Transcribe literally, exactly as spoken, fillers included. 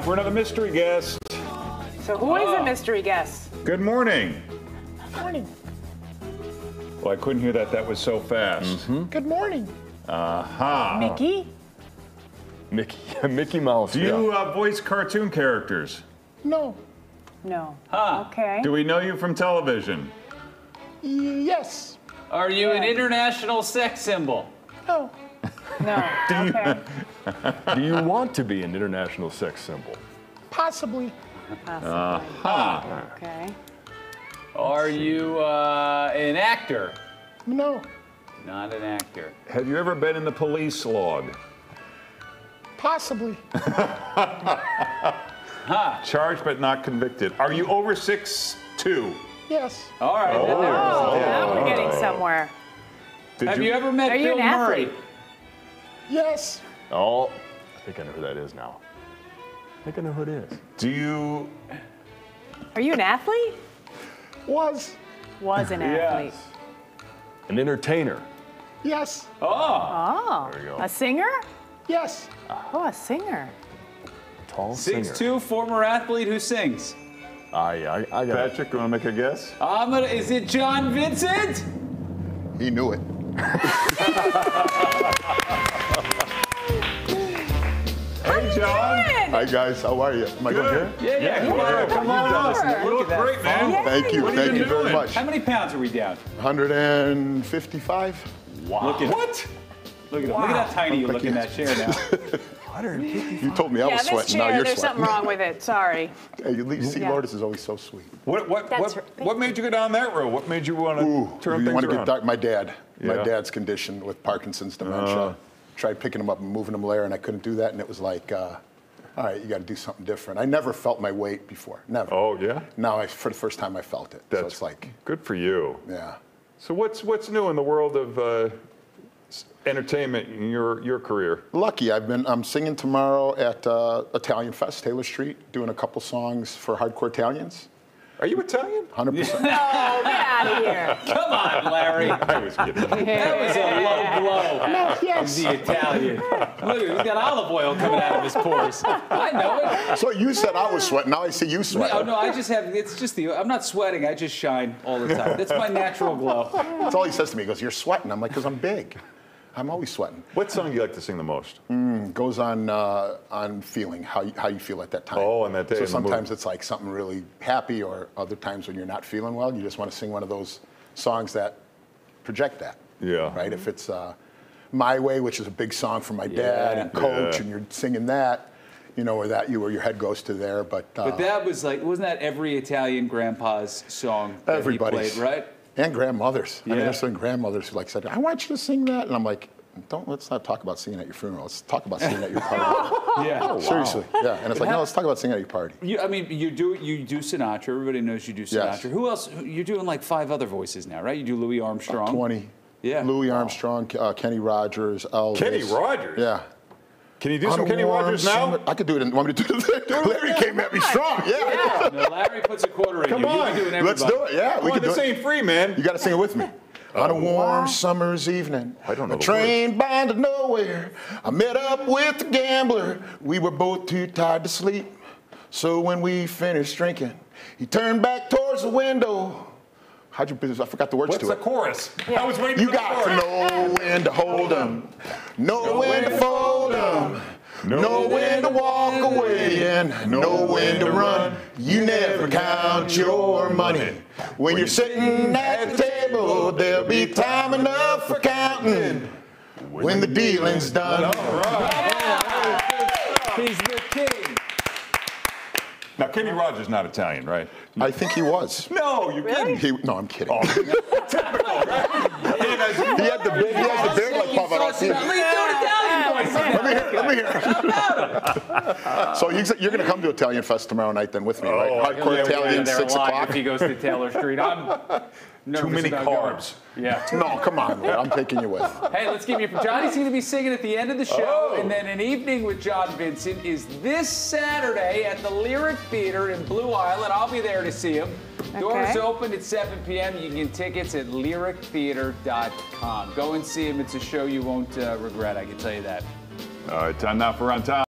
for another mystery guest. So who is the mystery guest? Good morning. Morning. Well, I couldn't hear that. That was so fast. Mm-hmm. Good morning. Aha. Mickey? Mickey, Mickey Mouse. Do you uh, voice cartoon characters? No. No. Huh. Okay. Do we know you from television? Yes. Are you an Yeah. international sex symbol? No. No. Okay. Do you want to be an international sex symbol? Possibly. Possibly. Ah. Okay. Are you uh, an actor? No. Not an actor. Have you ever been in the police log? Possibly. Huh. Charged but not convicted. Are you over six two? Yes. All right. Oh. then there it is. Oh, now we're getting somewhere. Did Have you ever met Are you Bill an athlete? Murray? Yes. Oh, I think I know who that is now. I think I know who it is. Do you? Are you an athlete? Was. Was an athlete. Yes. An entertainer. Yes. Oh. Oh. There you go. A singer? Yes. Oh, a singer. Tall six singer. two, former athlete who sings. I, I, I got Patrick, you want to make a guess? I'm gonna, is it John Vincent? He knew it. Hey, John. Hi guys, how are you? Am I going here? Yeah, yeah. Come Yeah, on, come come on on. over. You look great, man. Yeah. Thank you, What have thank you you been very doing? much. How many pounds are we down? one hundred fifty-five. Wow. Look at What? Look at him. Look at how tiny you look in that chair now. one hundred fifty. You told me I Yeah, was this sweating. Now chair, you're there's sweating. something wrong with it. Sorry. Hey, you leave- see, Yeah. Lourdes is always so sweet. What? What? That's What? right. What made you go down that road? What made you want to Ooh, turn you things want to around? get dark? My dad, my Yeah. dad's condition with Parkinson's dementia. Uh. Tried picking him up and moving him there, and I couldn't do that. And it was like, uh, all right, you got to do something different. I never felt my weight before, never. Oh yeah. Now, I, for the first time, I felt it. That's so it's like, good for you. yeah. So what's what's new in the world of uh, s- entertainment in your your career? Lucky, I've been. I'm singing tomorrow at uh, Italian Fest, Taylor Street, doing a couple songs for hardcore Italians. Are you Italian? one hundred percent. Oh, get out of here. Come on, Larry. I was kidding. That was a low blow. No, yes. The Italian. Look, he's got olive oil coming out of his pores. I know it. So you said I was sweating. Now I see you sweating. Oh no, I just have. It's just the. I'm not sweating. I just shine all the time. That's my natural glow. That's all he says to me. He goes, "You're sweating." I'm like, "Cause I'm big. I'm always sweating." What song do you like to sing the most? It goes on uh, on feeling how you, how you feel at that time. Oh, on that day So in the mood. sometimes it's like something really happy, or other times when you're not feeling well, you just want to sing one of those songs that project that. Yeah. Right. If it's uh, "My Way," which is a big song for my dad Yeah. and Coach, Yeah. and you're singing that, you know, or that you or your head goes to there. But, uh, But that was like, wasn't that every Italian grandpa's song that Everybody's. he played, right? and grandmothers. I mean, Yeah. there's some grandmothers who like said, "I want you to sing that," and I'm like, "Don't let's not talk about singing at your funeral. Let's talk about singing at your party." Yeah. Seriously, yeah. And it's like, no, let's talk about singing at your party. You, I mean, you do you do Sinatra. Everybody knows you do Sinatra. Yes. Who else? You're doing like five other voices now, right? You do Louis Armstrong. twenty. Yeah. Louis Wow. Armstrong, uh, Kenny Rogers, Elvis. Kenny Rogers? Yeah. Can you do On some a Kenny warm Rogers now? summer- I could do it. In, want me to do it? Larry came at me strong. Yeah. No, Larry puts a quarter in Come you. on. You be doing everybody. Let's do it. Yeah, Come we on, can do this it. ain't free, man. You got to sing it with me. On a warm summer's evening, I don't know a the train bound to nowhere. I met up with a gambler. We were both too tired to sleep. So when we finished drinking, he turned back towards the window. How'd you? I forgot the words What's to the it. chorus? I was waiting You for the got to chorus. know when to hold 'em, know when to fold 'em, know when to walk away, and know when to run. You never count your money. When you're sitting at the table, there'll be time enough for counting when the dealing's done. He's the king. Now, Kenny Rogers not Italian, right? I think he was. No, you're kidding. He, no, I'm kidding. Typical, right? He had the big, he had the beard like Pavarotti. Look, he's doing Italian voices. Let me hear, let me hear. So you- you're going to come to Italian Fest tomorrow night then with me, right? Oh, Hardcore He'll be Italian, there six live o'clock. If he goes to Taylor Street, I'm nervous Too many about going. carbs. Yeah. No, come on, man. I'm taking you with. Hey, let's give you. Johnny's going to be singing at the end of the show, Oh. and then an evening with John Vincent is this Saturday at the Lyric Theater in Blue Island. I'll be there to see him. Doors Okay. open at seven p.m. You can get tickets at lyric theater dot com. Go and see him. It's a show you won't uh, regret. I can tell you that. All right, time now for On Time.